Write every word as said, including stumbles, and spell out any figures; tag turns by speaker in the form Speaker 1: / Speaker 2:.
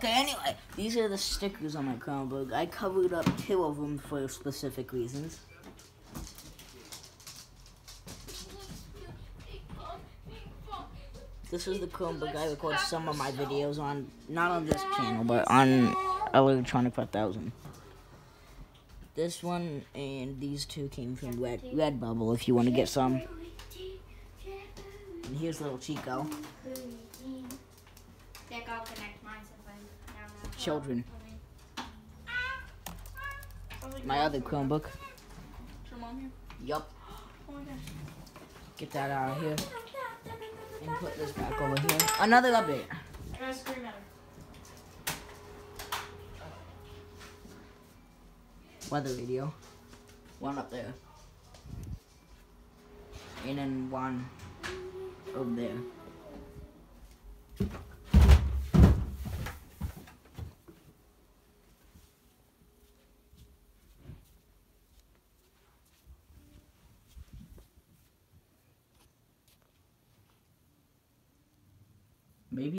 Speaker 1: Okay, anyway, these are the stickers on my Chromebook. I covered up two of them for specific reasons. This is the Chromebook I record some of my videos on, not on this channel, but on Electronic five thousand. This one and these two came from Red Redbubble if you want to get some. And here's little Chico. Children. My other Chromebook. Yup. Get that out of here. And put this back over here. Another update. Weather radio. One up there. And then one over there.